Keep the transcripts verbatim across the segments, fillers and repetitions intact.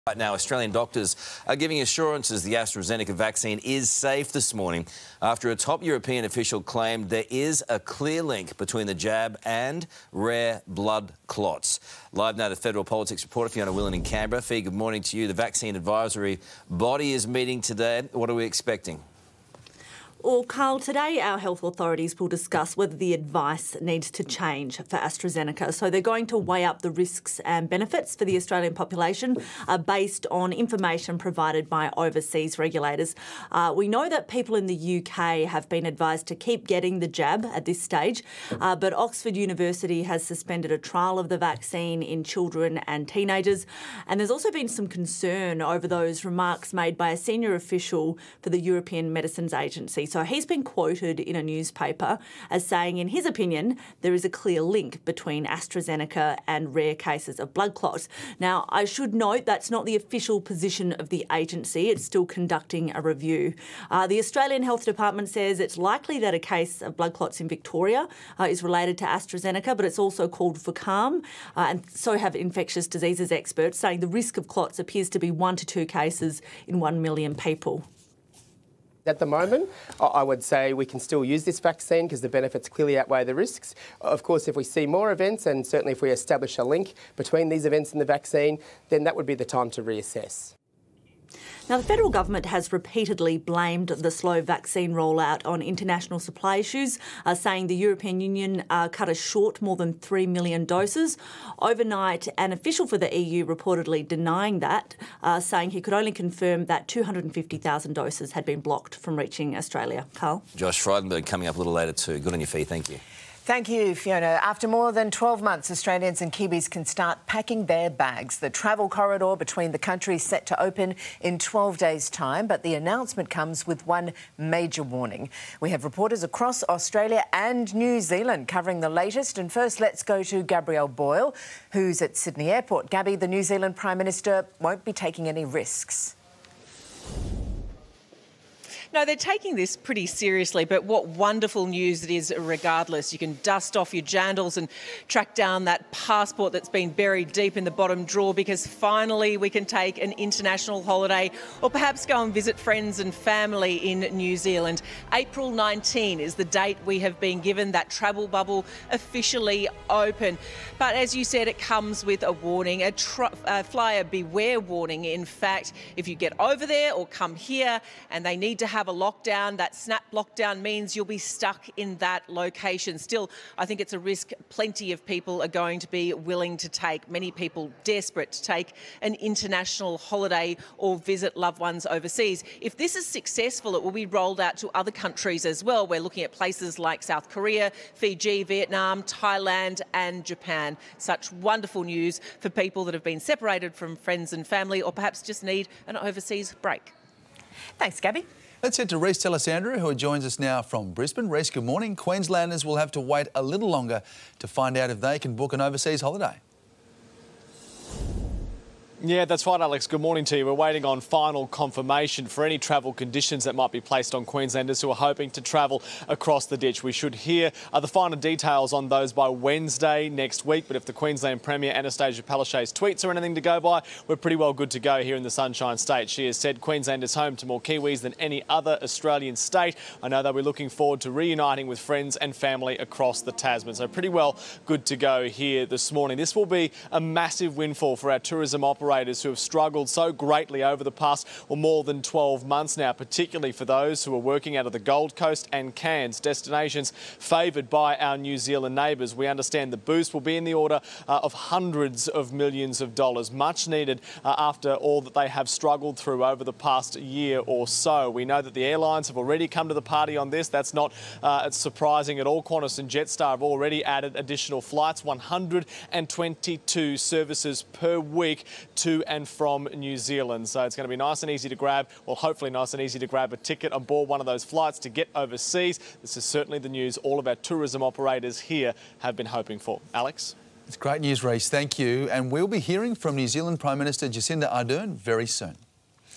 Right now, Australian doctors are giving assurances the AstraZeneca vaccine is safe this morning after a top European official claimed there is a clear link between the jab and rare blood clots. Live now to Federal Politics reporter Fiona Willan in Canberra. Fee, good morning to you. The vaccine advisory body is meeting today. What are we expecting? Well, Carl, today our health authorities will discuss whether the advice needs to change for AstraZeneca. So they're going to weigh up the risks and benefits for the Australian population uh, based on information provided by overseas regulators. Uh, we know that people in the U K have been advised to keep getting the jab at this stage, uh, but Oxford University has suspended a trial of the vaccine in children and teenagers. And there's also been some concern over those remarks made by a senior official for the European Medicines Agency. So he's been quoted in a newspaper as saying, in his opinion, there is a clear link between AstraZeneca and rare cases of blood clots. Now, I should note that's not the official position of the agency. It's still conducting a review. Uh, the Australian Health Department says it's likely that a case of blood clots in Victoria uh, is related to AstraZeneca, but it's also called for calm. Uh, and so have infectious diseases experts, saying the risk of clots appears to be one to two cases in one million people. At the moment, I would say we can still use this vaccine because the benefits clearly outweigh the risks. Of course, if we see more events and certainly if we establish a link between these events and the vaccine, then that would be the time to reassess. Now, the federal government has repeatedly blamed the slow vaccine rollout on international supply issues, uh, saying the European Union uh, cut us short more than three million doses. Overnight, an official for the E U reportedly denying that, uh, saying he could only confirm that two hundred fifty thousand doses had been blocked from reaching Australia. Carl? Josh Frydenberg coming up a little later too. Good on your Fee, thank you. Thank you, Fiona. After more than twelve months, Australians and Kiwis can start packing their bags. The travel corridor between the countries set to open in twelve days' time, but the announcement comes with one major warning. We have reporters across Australia and New Zealand covering the latest. And first, let's go to Gabrielle Boyle, who's at Sydney Airport. Gabby, the New Zealand Prime Minister won't be taking any risks. No, they're taking this pretty seriously, but what wonderful news it is regardless. You can dust off your jandals and track down that passport that's been buried deep in the bottom drawer, because finally we can take an international holiday or perhaps go and visit friends and family in New Zealand. April nineteenth is the date we have been given, that travel bubble officially open. But as you said, it comes with a warning, a, a flyer beware warning. In fact, if you get over there or come here and they need to have a lockdown, that snap lockdown means you'll be stuck in that location. Still, I think it's a risk plenty of people are going to be willing to take. Many people desperate to take an international holiday or visit loved ones overseas. If this is successful, it will be rolled out to other countries as well. We're looking at places like South Korea, Fiji, Vietnam, Thailand and Japan. Such wonderful news for people that have been separated from friends and family or perhaps just need an overseas break. Thanks, Gabby. Let's head to Reece Telesandra, who joins us now from Brisbane. Reece, good morning. Queenslanders will have to wait a little longer to find out if they can book an overseas holiday. Yeah, that's right, Alex. Good morning to you. We're waiting on final confirmation for any travel conditions that might be placed on Queenslanders who are hoping to travel across the ditch. We should hear uh, the final details on those by Wednesday next week. But if the Queensland Premier Anastasia Palaszczuk's tweets are anything to go by, we're pretty well good to go here in the Sunshine State. She has said Queensland is home to more Kiwis than any other Australian state. I know they'll be looking forward to reuniting with friends and family across the Tasman. So pretty well good to go here this morning. This will be a massive windfall for our tourism operators who have struggled so greatly over the past or more than twelve months now, particularly for those who are working out of the Gold Coast and Cairns, destinations favoured by our New Zealand neighbours. We understand the boost will be in the order uh, of hundreds of millions of dollars, much needed uh, after all that they have struggled through over the past year or so. We know that the airlines have already come to the party on this. That's not uh, surprising at all. Qantas and Jetstar have already added additional flights, one hundred twenty-two services per week to and from New Zealand. So it's going to be nice and easy to grab, well, hopefully nice and easy to grab a ticket on board one of those flights to get overseas. This is certainly the news all of our tourism operators here have been hoping for. Alex? It's great news, Reece. Thank you. And we'll be hearing from New Zealand Prime Minister Jacinda Ardern very soon.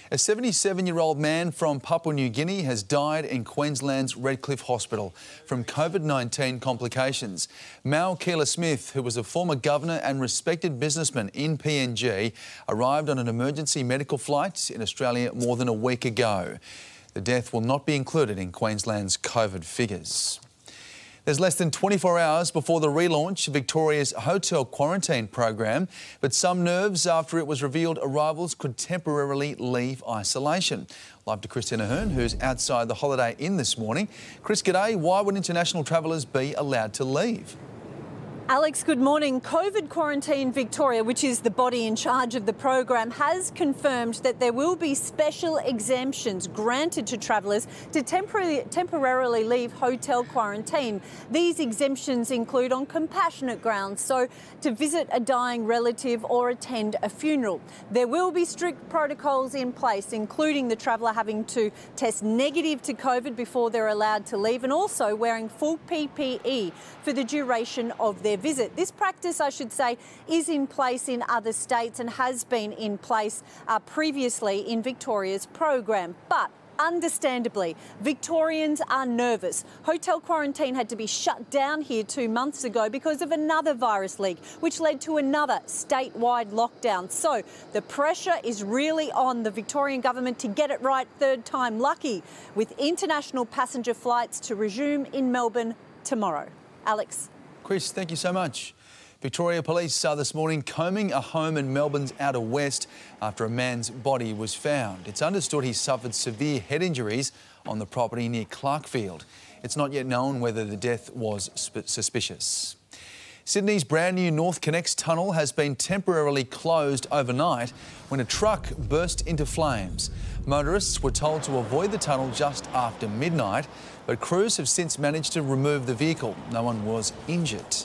A seventy-seven-year-old man from Papua New Guinea has died in Queensland's Redcliffe Hospital from COVID nineteen complications. Mal Keeler-Smith, who was a former governor and respected businessman in P N G, arrived on an emergency medical flight in Australia more than a week ago. The death will not be included in Queensland's COVID figures. There's less than twenty-four hours before the relaunch of Victoria's hotel quarantine program, but some nerves after it was revealed arrivals could temporarily leave isolation. Live to Christina Hearn, who's outside the Holiday Inn this morning. Chris, g'day. Why would international travellers be allowed to leave? Alex, good morning. COVID Quarantine Victoria, which is the body in charge of the program, has confirmed that there will be special exemptions granted to travellers to temporarily, temporarily leave hotel quarantine. These exemptions include on compassionate grounds, so to visit a dying relative or attend a funeral. There will be strict protocols in place, including the traveller having to test negative to COVID before they're allowed to leave, and also wearing full P P E for the duration of their visit. This practice, I should say, is in place in other states and has been in place uh, previously in Victoria's program. But understandably, Victorians are nervous. Hotel quarantine had to be shut down here two months ago because of another virus leak, which led to another statewide lockdown. So the pressure is really on the Victorian government to get it right third time lucky, with international passenger flights to resume in Melbourne tomorrow. Alex. Chris, thank you so much. Victoria Police are this morning combing a home in Melbourne's outer west after a man's body was found. It's understood he suffered severe head injuries on the property near Clarkfield. It's not yet known whether the death was suspicious. Sydney's brand new North Connects tunnel has been temporarily closed overnight when a truck burst into flames. Motorists were told to avoid the tunnel just after midnight, but crews have since managed to remove the vehicle. No one was injured.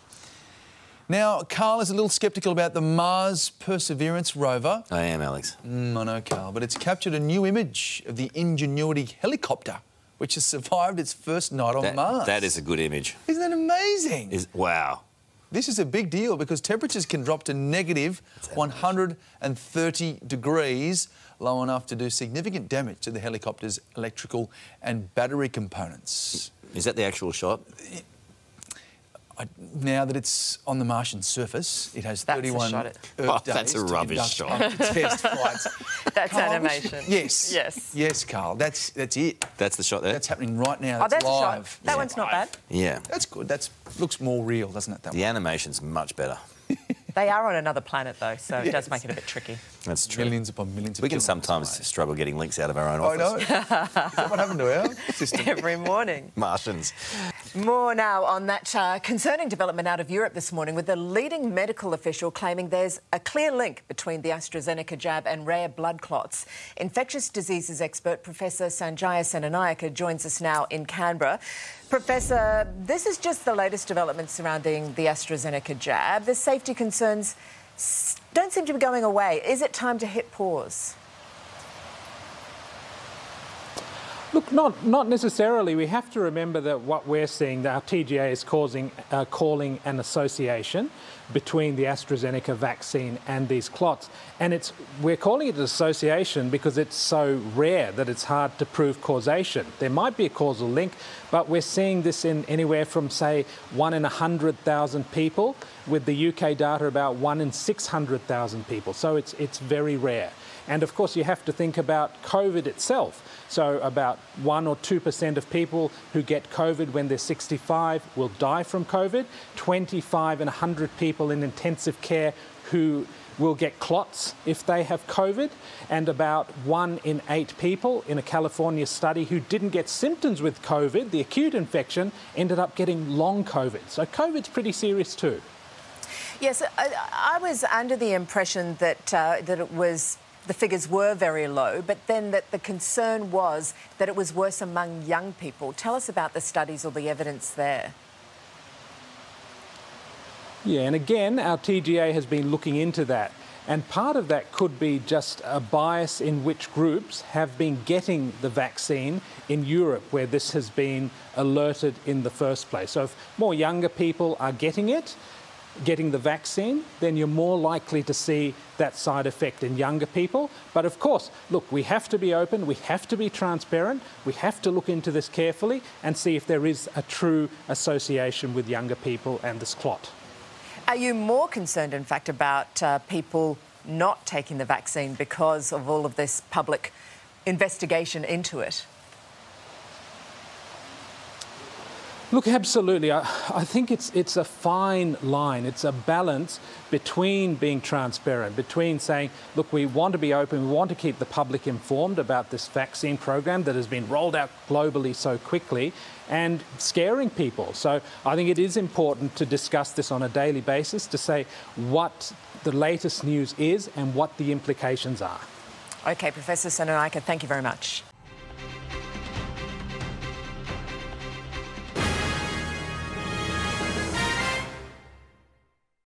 Now, Carl is a little sceptical about the Mars Perseverance rover. I am, Alex. Mm, I know, Carl, but it's captured a new image of the Ingenuity helicopter, which has survived its first night on that, Mars. That is a good image. Isn't that amazing? Is, wow. This is a big deal because temperatures can drop to negative one hundred thirty degrees, low enough to do significant damage to the helicopter's electrical and battery components. Is that the actual shot? I, now that it's on the Martian surface, it has that's thirty-one Earth oh, days that's a rubbish shot. Test flights. That's Carl, animation. Yes. Yes. Yes, Carl. That's that's it. That's the shot there? That's happening right now. Oh, that's that's live. a shot. That yeah. one's not bad. Yeah. That's good. That looks more real, doesn't it, that The one? animation's much better. They are on another planet, though, so yes. it does make it a bit tricky. That's true. Millions upon millions of We can kilometres sometimes away. struggle getting links out of our own I office. know. Is that what happened to our system? Every morning. Martians. More now on that uh, concerning development out of Europe this morning, with a leading medical official claiming there's a clear link between the AstraZeneca jab and rare blood clots. Infectious diseases expert Professor Sanjaya Senanayake joins us now in Canberra. Professor, this is just the latest development surrounding the AstraZeneca jab. The safety concerns don't seem to be going away. Is it time to hit pause? Look, not not necessarily. We have to remember that what we're seeing, that our T G A is causing, uh, calling an association between the AstraZeneca vaccine and these clots. And it's we're calling it an association because it's so rare that it's hard to prove causation. There might be a causal link, but we're seeing this in anywhere from, say, one in one hundred thousand people, with the U K data about one in six hundred thousand people. So it's, it's very rare. And of course, you have to think about COVID itself. So about one or two percent of people who get COVID when they're sixty-five will die from COVID. twenty-five in one hundred people in intensive care who will get clots if they have COVID. And about one in eight people in a California study who didn't get symptoms with COVID, the acute infection, ended up getting long COVID. So COVID's pretty serious too. Yes, I, I was under the impression that uh, that it was the figures were very low, but then that the concern was that it was worse among young people. Tell us about the studies or the evidence there. Yeah, and again, our T G A has been looking into that. And part of that could be just a bias in which groups have been getting the vaccine in Europe, where this has been alerted in the first place. So if more younger people are getting it, getting the vaccine, then you're more likely to see that side effect in younger people. But of course, look, we have to be open, we have to be transparent, we have to look into this carefully and see if there is a true association with younger people and this clot. Are you more concerned, in fact, about uh, people not taking the vaccine because of all of this public investigation into it? Look, absolutely. I, I think it's it's a fine line. It's a balance between being transparent, between saying, look, we want to be open, we want to keep the public informed about this vaccine program that has been rolled out globally so quickly, and scaring people. So I think it is important to discuss this on a daily basis, to say what the latest news is and what the implications are. OK, Professor Senanayake, thank you very much.